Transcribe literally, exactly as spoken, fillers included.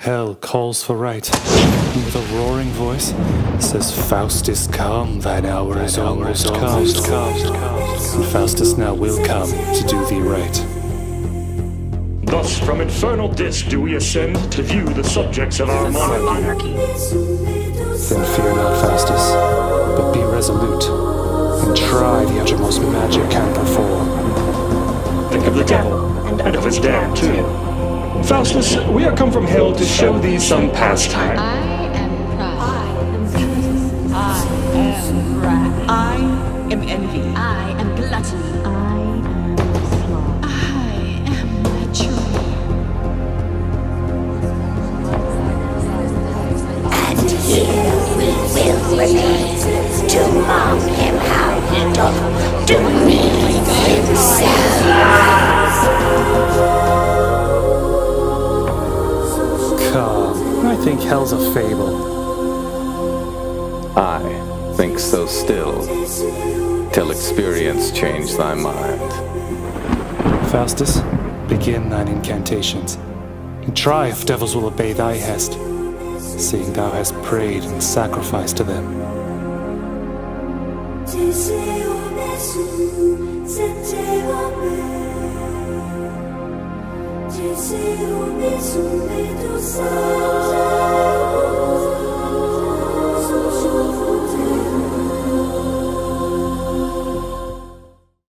hell calls for right, and with a roaring voice says, Faustus, come, thine hour is almost come. And Faustus now will come to do thee right. Thus from infernal disk do we ascend to view the subjects of our monarchy. Then fear not, Faustus, but be resolute, and try the uttermost magic can perform. Think of the devil, and of his damned too. Faustus, we are come from hell to show thee some pastime. I am pride. I am wrath. I am envy. I am gluttony. I am sloth. I am lechery. And here we will remain to mock him how he doth demean himself. Come, I think hell's a fable. I think so still, till experience change thy mind. Faustus, begin thine incantations, and try if devils will obey thy hest, seeing thou hast prayed and sacrificed to them. Jesús, Jesús, Jesús,